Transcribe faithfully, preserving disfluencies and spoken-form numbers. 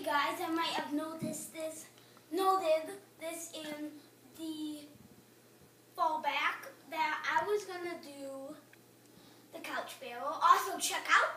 Okay guys, I might have noticed this, noted this in the fallback that I was going to do the couch barrel. Also check out